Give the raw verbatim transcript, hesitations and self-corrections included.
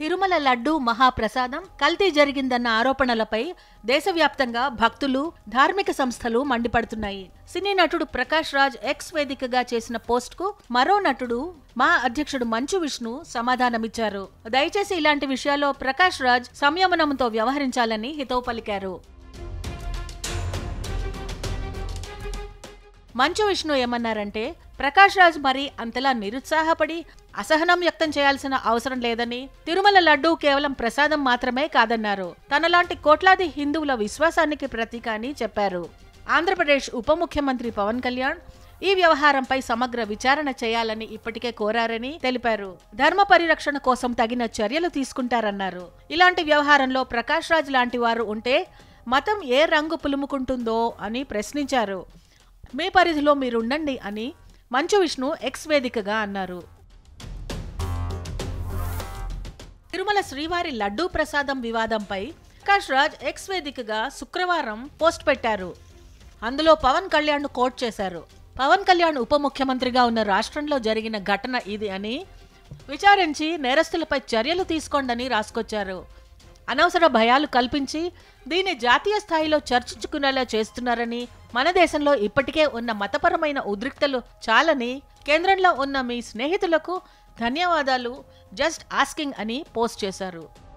తిరుమల లడ్డూ మహాప్రసాదం కల్తీ జరిగిందన్న ఆరోపణలపై దేశవ్యాప్తంగా భక్తులు, ధార్మిక సంస్థలు మండిపడుతున్నాయి. సినీ నటుడు ప్రకాష్ రాజ్ ఎక్స్ వేదికగా చేసిన పోస్ట్ కు మరో నటుడు మా అధ్యక్షుడు మంచు విష్ణు సమాధానమిచ్చారు. దయచేసి ఇలాంటి విషయాల్లో ప్రకాష్ రాజ్ సంయమనంతో వ్యవహరించాలని హితవు పలికారు. మంచు విష్ణు ఏమన్నారంటే, ప్రకాష్ రాజ్ మరి అంతలా నిరుత్సాహపడి అసహనం వ్యక్తం చేయాల్సిన అవసరం లేదని, తిరుమల లడ్డూ కేవలం ప్రసాదం మాత్రమే కాదన్నారు. తనలాంటి కోట్లాది హిందువుల విశ్వాసానికి ప్రతీక అని చెప్పారు. ఆంధ్రప్రదేశ్ ఉప ముఖ్యమంత్రి పవన్ కళ్యాణ్ ఈ వ్యవహారంపై సమగ్ర విచారణ చేయాలని ఇప్పటికే కోరారని తెలిపారు. ధర్మ పరిరక్షణ కోసం తగిన చర్యలు తీసుకుంటారన్నారు. ఇలాంటి వ్యవహారంలో ప్రకాష్ రాజ్ లాంటి వారు ఉంటే మతం ఏ రంగు పులుముకుంటుందో అని ప్రశ్నించారు. మీ పరిధిలో మీరుండండి అని మంచు విష్ణు ఎక్స్ వేదికగా అన్నారు. తిరుమల శ్రీవారి లడ్డూ ప్రసాదం వివాదంపై ప్రకాష్ రాజ్ ఎక్స్ వేదికగా శుక్రవారం పోస్ట్ పెట్టారు. అందులో పవన్ కళ్యాణ్ ను కోట్ చేశారు. పవన్ కళ్యాణ్ ఉప ముఖ్యమంత్రిగా ఉన్న రాష్ట్రంలో జరిగిన ఘటన ఇది అని, విచారించి నేరస్తులపై చర్యలు తీసుకోండని రాసుకొచ్చారు. అనవసర భయాలు కల్పించి దీన్ని జాతీయ స్థాయిలో చర్చించుకునేలా చేస్తున్నారని, మన దేశంలో ఇప్పటికే ఉన్న మతపరమైన ఉద్రిక్తలు చాలని, కేంద్రంలో ఉన్న మీ స్నేహితులకు ధన్యవాదాలు, జస్ట్ ఆస్కింగ్ అని పోస్ట్ చేశారు.